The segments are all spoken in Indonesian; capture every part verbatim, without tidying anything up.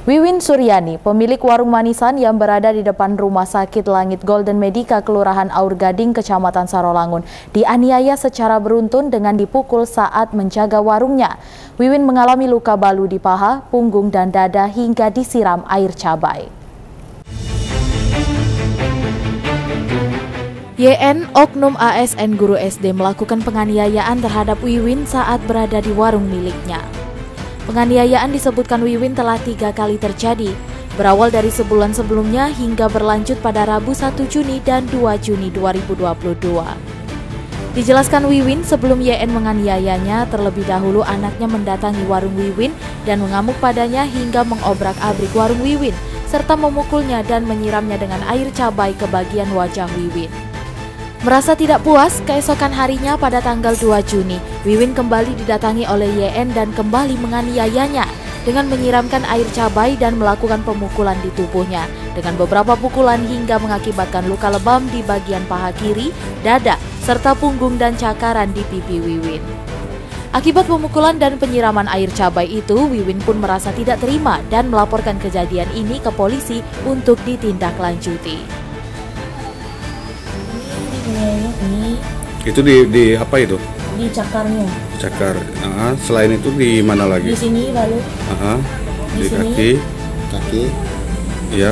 Wiwin Suryani, pemilik warung manisan yang berada di depan Rumah Sakit Langit Golden Medica, Kelurahan Aur Gading, Kecamatan Sarolangun, dianiaya secara beruntun dengan dipukul saat menjaga warungnya. Wiwin mengalami luka balu di paha, punggung, dan dada hingga disiram air cabai. Y N, oknum A S N guru S D, melakukan penganiayaan terhadap Wiwin saat berada di warung miliknya. Penganiayaan disebutkan Wiwin telah tiga kali terjadi, berawal dari sebulan sebelumnya hingga berlanjut pada Rabu satu Juni dan dua Juni dua ribu dua puluh dua. Dijelaskan Wiwin, sebelum Y N menganiayanya, terlebih dahulu anaknya mendatangi warung Wiwin dan mengamuk padanya hingga mengobrak-abrik warung Wiwin, serta memukulnya dan menyiramnya dengan air cabai ke bagian wajah Wiwin. Merasa tidak puas, keesokan harinya pada tanggal dua Juni, Wiwin kembali didatangi oleh Y N dan kembali menganiayanya dengan menyiramkan air cabai dan melakukan pemukulan di tubuhnya dengan beberapa pukulan hingga mengakibatkan luka lebam di bagian paha kiri, dada, serta punggung dan cakaran di pipi Wiwin. Akibat pemukulan dan penyiraman air cabai itu, Wiwin pun merasa tidak terima dan melaporkan kejadian ini ke polisi untuk ditindaklanjuti. Ini itu di, di apa itu? Di cakarnya. Cakar. Uh, selain itu di mana lagi? Di sini lalu. Uh -huh. Di, di kaki. Kaki. Iya.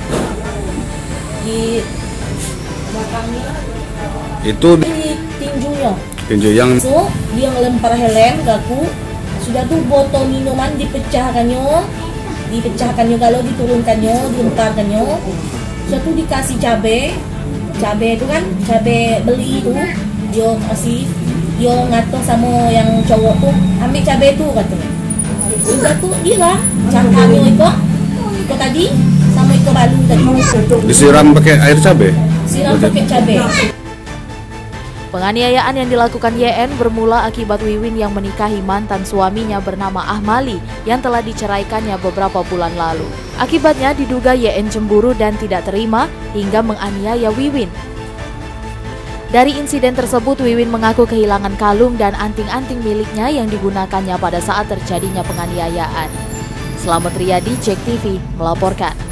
Di belakangnya. Itu di, di tinjunya. Tinju yang. So, dia ngelempar helm gaku. Sudah tuh botol minuman dipecahkannya, dipecahkannya kalau diturunkannya, dilemparkannya. Sudah tuh dikasih cabai. Cabai itu kan, cabai beli itu, dia kasih, dia ngatur sama yang cowok tuh, ambil cabai itu katanya. Sudah tuh dia lah, cakarnya itu, itu tadi, sama itu balu tadi. Disiram pakai air cabai? Siram pakai cabai. Penganiayaan yang dilakukan Y N bermula akibat Wiwin yang menikahi mantan suaminya bernama Ahmali yang telah diceraikannya beberapa bulan lalu. Akibatnya diduga Y N cemburu dan tidak terima hingga menganiaya Wiwin. Dari insiden tersebut, Wiwin mengaku kehilangan kalung dan anting-anting miliknya yang digunakannya pada saat terjadinya penganiayaan. Slamet Riyadi, Jek T V, melaporkan.